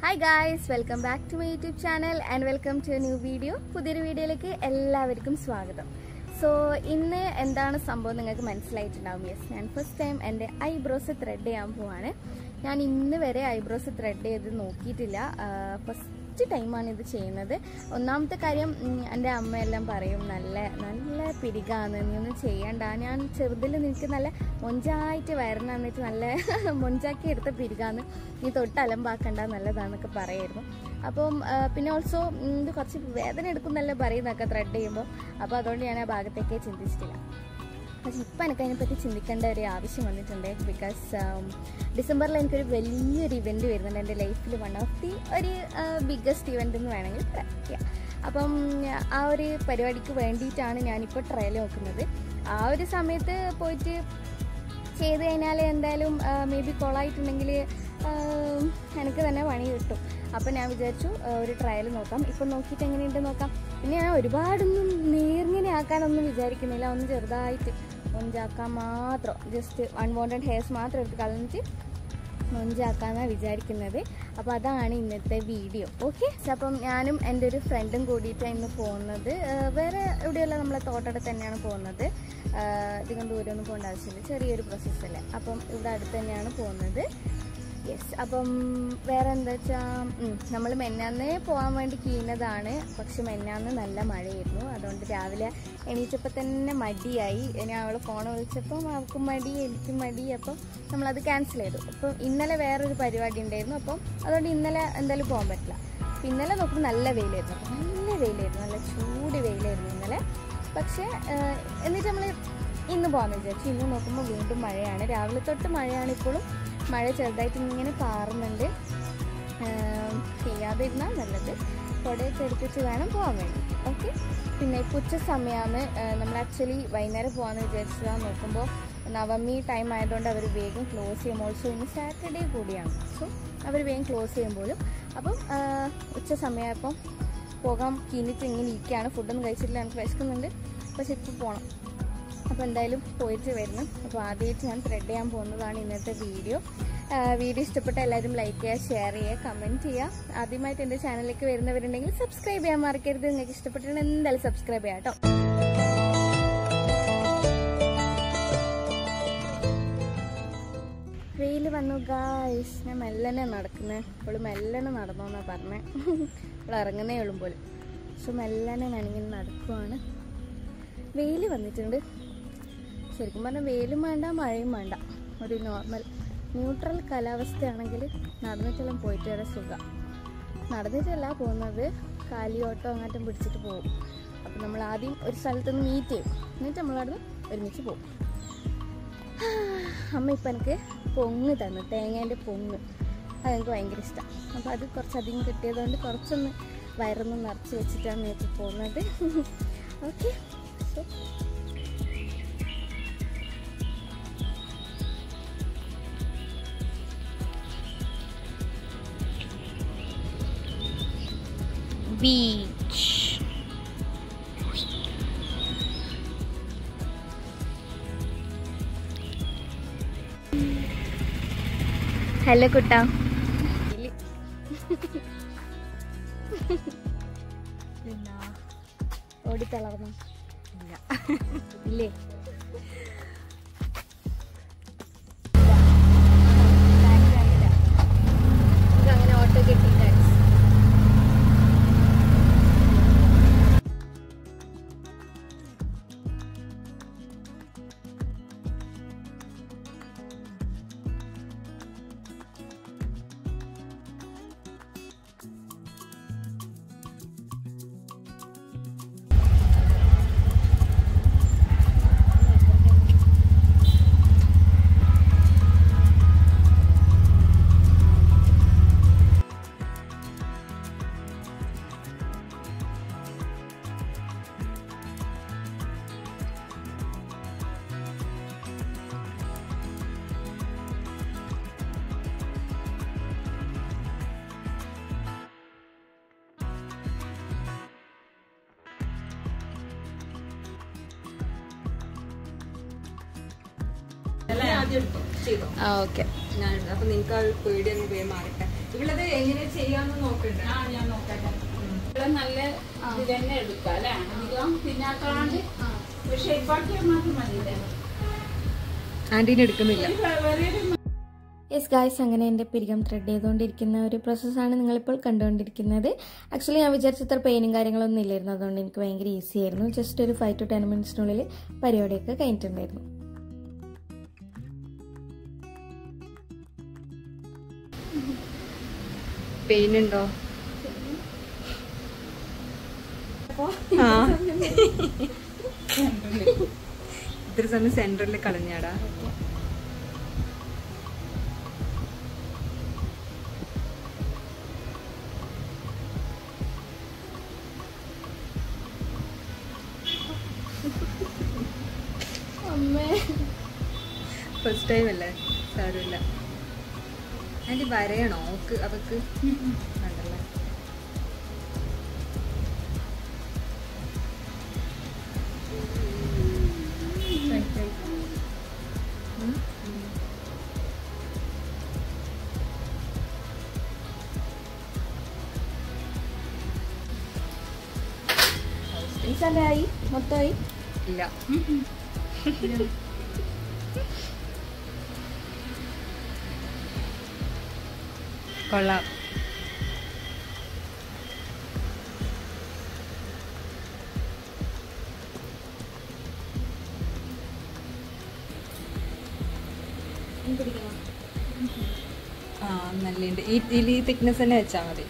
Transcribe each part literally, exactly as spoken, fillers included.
Hi guys, welcome back to my YouTube channel and welcome to a new video. പുതിയൊരു വീഡിയോയിലേക്ക് എല്ലാവർക്കും സ്വാഗതം. So ഇന്ന് എന്താണ് സംഭവം നിങ്ങൾക്ക് മനസ്സിലായിട്ടുണ്ടാവും. യെസ്, ഞാൻ ഫസ്റ്റ് ടൈം എൻ്റെ ഐബ്രോസ് ത്രെഡ് ചെയ്യാൻ പോവാണ്. ഞാൻ ഇന്ന് വരെ ഐബ്രോസ് ത്രെഡ് ചെയ്ത് നോക്കിയിട്ടില്ല. ഫസ്റ്റ് ടൈമാണ് ഇത് ചെയ്യുന്നത്. ഒന്നാമത്തെ കാര്യം, എൻ്റെ അമ്മയെല്ലാം പറയും നല്ല നല്ല പിരികാന്ന്, നീ ഒന്നും ചെയ്യണ്ട, ഞാൻ ചെറുതിൽ നിനക്ക് നല്ല മൊഞ്ചായിട്ട് വരണം എന്നിട്ട് നല്ല മൊഞ്ചാക്കി എടുത്ത പിരികാന്ന്, നീ തൊട്ട് അലമ്പാക്കണ്ട, നല്ലതാന്നൊക്കെ പറയായിരുന്നു. അപ്പം പിന്നെ ഓൾസോ ഇത് കുറച്ച് വേദന എടുക്കുന്നല്ലേ പറയുന്നതൊക്കെ ത്രെഡ് ചെയ്യുമ്പോൾ. അപ്പോൾ അതുകൊണ്ട് ഞാൻ ആ ഭാഗത്തേക്കേ ചിന്തിച്ചിട്ടില്ല. പക്ഷെ ഇപ്പം എനിക്ക് അതിനെപ്പറ്റി ചിന്തിക്കേണ്ട ഒരു ആവശ്യം വന്നിട്ടുണ്ട്. ബിക്കോസ് ഡിസംബറിൽ എനിക്കൊരു വലിയൊരു ഇവൻറ്റ് വരുന്നുണ്ട് എൻ്റെ ലൈഫിൽ. വൺ ഓഫ് ദി ഒരു ബിഗ്ഗസ്റ്റ് ഇവൻ്റ് എന്ന് വേണമെങ്കിൽ പറയാം. അപ്പം ആ ഒരു പരിപാടിക്ക് വേണ്ടിയിട്ടാണ് ഞാനിപ്പോൾ ട്രയൽ നോക്കുന്നത്. ആ ഒരു സമയത്ത് പോയിട്ട് ചെയ്ത് കഴിഞ്ഞാൽ എന്തായാലും മേ ബി കൊളായിട്ടുണ്ടെങ്കിൽ എനിക്ക് തന്നെ പണി കിട്ടും. അപ്പം ഞാൻ വിചാരിച്ചു ഒരു ട്രയൽ നോക്കാം. ഇപ്പം നോക്കിയിട്ട് എങ്ങനെയുണ്ട് നോക്കാം. പിന്നെ ഞാൻ ഒരുപാടൊന്നും നേർങ്ങനെ ആക്കാനൊന്നും വിചാരിക്കുന്നില്ല, ഒന്ന് ചെറുതായിട്ട് മൊഞ്ചാക്കാൻ മാത്രം, ജസ്റ്റ് അൺവാണ്ടഡ് ഹെയർസ് മാത്രം എടുത്ത് കളഞ്ഞിട്ട് മൊഞ്ചാക്കാന്നാണ് വിചാരിക്കുന്നത്. അപ്പോൾ അതാണ് ഇന്നത്തെ വീഡിയോ. ഓക്കെ, അപ്പം ഞാനും എൻ്റെ ഒരു ഫ്രണ്ടും കൂടിയിട്ടാണ് ഇന്ന് പോകുന്നത്. വേറെ എവിടെയല്ല, നമ്മളെ തോട്ടടുത്ത് തന്നെയാണ് പോകുന്നത്. അധികം ദൂരമൊന്നും പോകേണ്ട ആവശ്യമില്ല, ചെറിയൊരു പ്രോസസ്സല്ലേ. അപ്പം ഇവിടെ അടുത്ത് തന്നെയാണ് പോകുന്നത്. യെസ്, അപ്പം വേറെ എന്താ വെച്ചാൽ നമ്മൾ മെന്നാന്ന് പോകാൻ വേണ്ടി കീഞ്ഞതാണ്. പക്ഷെ മെന്നാന്ന് നല്ല മഴയായിരുന്നു. അതുകൊണ്ട് രാവിലെ എണീറ്റപ്പോൾ തന്നെ മടിയായി. ഞാൻ അവളെ ഫോൺ വിളിച്ചപ്പം അവൾക്കും മടി, എനിക്കും മടി. അപ്പം നമ്മളത് ക്യാൻസൽ ചെയ്തു. അപ്പം ഇന്നലെ വേറൊരു പരിപാടി ഉണ്ടായിരുന്നു. അപ്പം അതുകൊണ്ട് ഇന്നലെ എന്തായാലും പോകാൻ പറ്റില്ല. അപ്പം ഇന്നലെ നോക്കുമ്പോൾ നല്ല വെയിലായിരുന്നു. നല്ല വെയിലായിരുന്നു, നല്ല ചൂട് വെയിലായിരുന്നു ഇന്നലെ. പക്ഷേ എന്നിട്ട് നമ്മൾ ഇന്ന് പോകാമെന്ന് വിചാരിച്ചു. ഇന്ന് നോക്കുമ്പോൾ വീണ്ടും മഴയാണ്. രാവിലെ തൊട്ട് മഴയാണ്. ഇപ്പോഴും മഴ ചെറുതായിട്ട് ഇങ്ങനെ പാറുന്നുണ്ട്. ചെയ്യാതെ ഇരുന്നാൽ നല്ലത്. കുടയൊക്കെ എടുത്തിട്ട് വേണം പോകാൻ വേണ്ടി. ഓക്കെ, പിന്നെ ഇപ്പോൾ ഉച്ച സമയമാണ്. നമ്മൾ ആക്ച്വലി വൈകുന്നേരം പോകാമെന്ന് വിചാരിച്ചാൽ നോക്കുമ്പോൾ നവമി ടൈം ആയതുകൊണ്ട് അവർ വേഗം ക്ലോസ് ചെയ്യും. ഓൾസോ ഇന്ന് സാറ്റർഡേ കൂടിയാണ്. സോ അവർ വേഗം ക്ലോസ് ചെയ്യുമ്പോഴും അപ്പം ഉച്ച സമയമായപ്പം പോകാൻ കീഞ്ഞിട്ട് ഇങ്ങനെ ഇരിക്കുകയാണ്. ഫുഡൊന്നും കഴിച്ചിട്ടില്ല, എനിക്ക് വിശക്കുന്നുണ്ട്. പക്ഷെ ഇപ്പോൾ പോകണം. അപ്പോൾ എന്തായാലും പോയിട്ട് വരണം. അപ്പോൾ ആദ്യമായിട്ട് ഞാൻ ത്രെഡ് ചെയ്യാൻ പോകുന്നതാണ് ഇന്നത്തെ വീഡിയോ. വീഡിയോ ഇഷ്ടപ്പെട്ട എല്ലാവരും ലൈക്ക് ചെയ്യുക, ഷെയർ ചെയ്യുക, കമൻറ്റ് ചെയ്യുക. ആദ്യമായിട്ട് എൻ്റെ ചാനലിലേക്ക് വരുന്നവരുണ്ടെങ്കിൽ സബ്സ്ക്രൈബ് ചെയ്യാൻ മറക്കരുത്. നിങ്ങൾക്ക് ഇഷ്ടപ്പെട്ടിട്ടുണ്ടെങ്കിൽ എന്തായാലും സബ്സ്ക്രൈബ് ചെയ്യാം കേട്ടോ. വെയിൽ വന്നു ഗായ്സ്. ഞാൻ മെല്ലനെ നടക്കുന്നത്. ഇപ്പോൾ മെല്ലനെ നടന്നോന്നാണ് പറഞ്ഞത്. ഇപ്പോൾ ഇറങ്ങുന്നേ ഉള്ളൂ പോലും. പക്ഷെ മെല്ലനെ ഞാനിങ്ങനെ നടക്കുവാണ്. വെയിൽ വന്നിട്ടുണ്ട്. ശരിക്കും പറഞ്ഞാൽ വെയിലും വേണ്ട മഴയും വേണ്ട, ഒരു നോർമൽ ന്യൂട്രൽ കാലാവസ്ഥയാണെങ്കിൽ നടന്നിട്ടെല്ലാം പോയിട്ട് വരെ സുഖം. നടന്നിട്ടല്ല പോകുന്നത്, കാലിയോട്ടോ അങ്ങോട്ടും പിടിച്ചിട്ട് പോകും. അപ്പം നമ്മൾ ആദ്യം ഒരു സ്ഥലത്തുനിന്ന് മീറ്റ് ചെയ്യും, എന്നിട്ട് നമ്മളവിടുന്ന് ഒരുമിച്ച് പോകും. അമ്മ ഇപ്പം എനിക്ക് പൊങ്ങ് തന്നു, തേങ്ങേൻ്റെ പൊങ്ങ്. അതെനിക്ക് ഭയങ്കര ഇഷ്ടം. അപ്പോൾ അത് കുറച്ചധികം കിട്ടിയതുകൊണ്ട് കുറച്ചൊന്ന് വയറൊന്ന് നിറച്ച് വെച്ചിട്ടാണ് വെച്ച് പോകുന്നത്. Okay, so beach. ഹലോ കുട്ടാ. ഓടി തളർന്നു ഇല്ലേ? അങ്ങനെ ഓട്ടോ കിട്ടി. ഓക്കെ, അപ്പം നിങ്ങൾക്ക് പേടിയൊന്നും പോയി മാറട്ടെ. ഇവളത് എങ്ങനെ ചെയ്യാന്ന് നോക്കണ്ടേ? ആ ഞാൻ നോക്കട്ടെ. ഇവിടെ നല്ല ഇത് തന്നെ എടുക്കാം അല്ലേ? അധികം പിന്നാക്കാണ്ട് ഷേപ്പാക്കിയാൽ മാത്രം മതി. ആന്റീനെ എടുക്കുന്നില്ല. യെസ് ഗായ്സ്, അങ്ങനെ എൻ്റെ പിരികം ത്രെഡ് ചെയ്തുകൊണ്ടിരിക്കുന്ന ഒരു പ്രോസസ്സാണ് നിങ്ങളിപ്പോൾ കണ്ടുകൊണ്ടിരിക്കുന്നത്. ആക്ച്വലി ഞാൻ വിചാരിച്ചത്ര പെയിനും കാര്യങ്ങളൊന്നും ഇല്ലായിരുന്നു. അതുകൊണ്ട് എനിക്ക് ഭയങ്കര ഈസി ആയിരുന്നു. ജസ്റ്റ് ഒരു ഫൈവ് ടു ടെൻ മിനിറ്റ്സിനുള്ളിൽ പരിപാടിയൊക്കെ കഴിഞ്ഞിട്ടുണ്ടായിരുന്നു. പെയിൻ ഉണ്ടോ? ഇത്ര സമയം സെന്ററിൽ കളഞ്ഞാടാ. ഫസ്റ്റ് ടൈം അല്ലേ, സാരമില്ല. ആന്റി വരയണോ ഓക്ക് അവക്ക്? കണ്ടല്ലേ. ഈ സ്ഥലമായി മൊത്തമായി ഇല്ല. കൊള്ളാം. ആ നല്ലുണ്ട്. ഈ ഈ തിക്നെസ് തന്നെ വെച്ചാൽ മതി.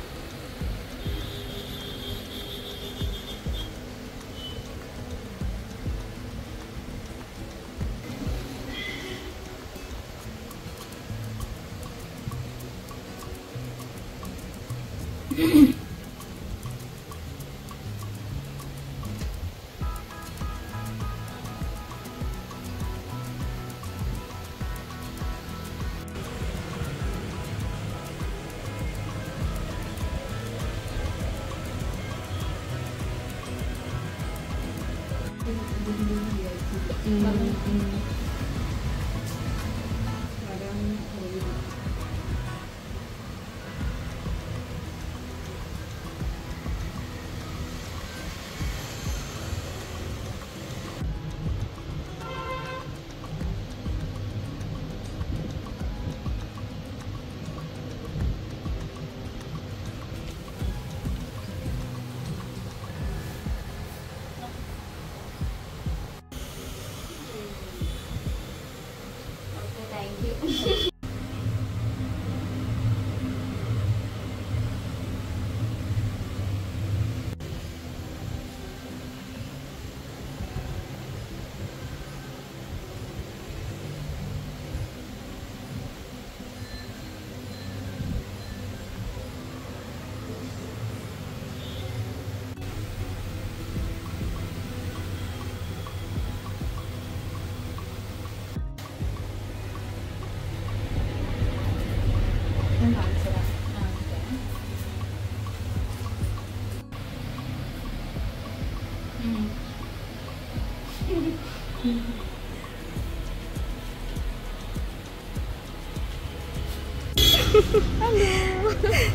Hello.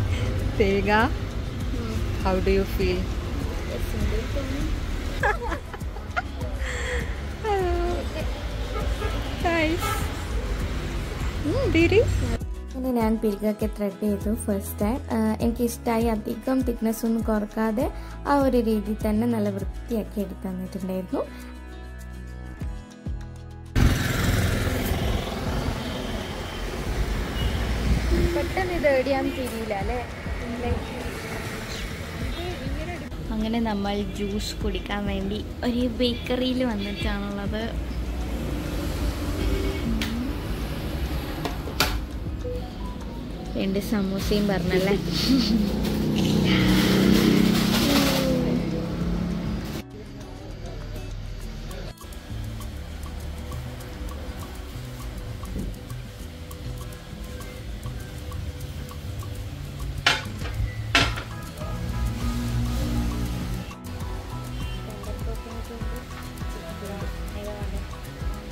Devika, hmm. How do you feel? Hello. Nice. Hmm, Didi? അങ്ങനെ ഞാൻ പിരികൊക്കെ ത്രെഡ് ചെയ്തു ഫസ്റ്റ് ടൈം. എനിക്കിഷ്ടമായി. അധികം തിക്നെസ് ഒന്നും കുറക്കാതെ ആ ഒരു രീതിയിൽ തന്നെ നല്ല വൃത്തിയാക്കി എടുത്ത് തന്നിട്ടുണ്ടായിരുന്നു. പെട്ടെന്ന് ഇത് എവിടെയാന്ന് തിരിയില്ല അല്ലേ. അങ്ങനെ നമ്മൾ ജ്യൂസ് കുടിക്കാൻ വേണ്ടി ഒരു ബേക്കറിയിൽ വന്നിട്ടാണുള്ളത്. രണ്ട് സമൂസയും പറഞ്ഞല്ലേ.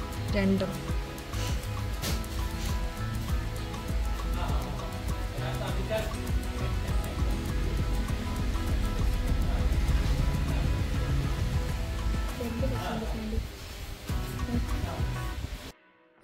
രണ്ടും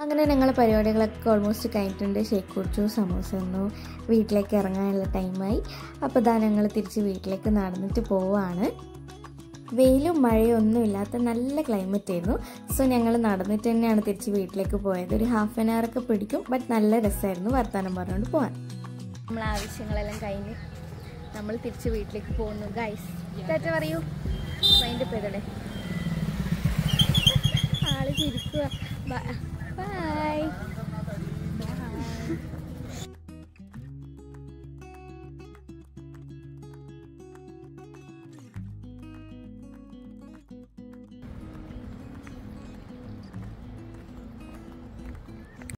അങ്ങനെ ഞങ്ങൾ പരിപാടികളൊക്കെ ഓൾമോസ്റ്റ് കഴിഞ്ഞിട്ടുണ്ട്. ഷേക്ക് കുടിച്ചു, സമൂസ തന്നു, വീട്ടിലേക്ക് ഇറങ്ങാനുള്ള ടൈമായി. അപ്പോൾ ഇതാ ഞങ്ങൾ തിരിച്ച് വീട്ടിലേക്ക് നടന്നിട്ട് പോവുകയാണ്. വെയിലും മഴയും ഒന്നും ഇല്ലാത്ത നല്ല ക്ലൈമറ്റ് ആയിരുന്നു. സോ ഞങ്ങൾ നടന്നിട്ട് തന്നെയാണ് തിരിച്ച് വീട്ടിലേക്ക് പോയത്. ഒരു ഹാഫ് ആൻ അവർ ഒക്കെ പിടിക്കും, ബട്ട് നല്ല രസമായിരുന്നു വർത്തമാനം പറഞ്ഞുകൊണ്ട് പോകാൻ. നമ്മൾ ആവശ്യങ്ങളെല്ലാം കഴിഞ്ഞ് നമ്മൾ തിരിച്ച് വീട്ടിലേക്ക് പോകുന്നു. ഗൈസ് ടാറ്റ പറയൂ. മൈൻഡ് പെയ്തോടെ ആള് ചിരിക്കുക. ബൈ.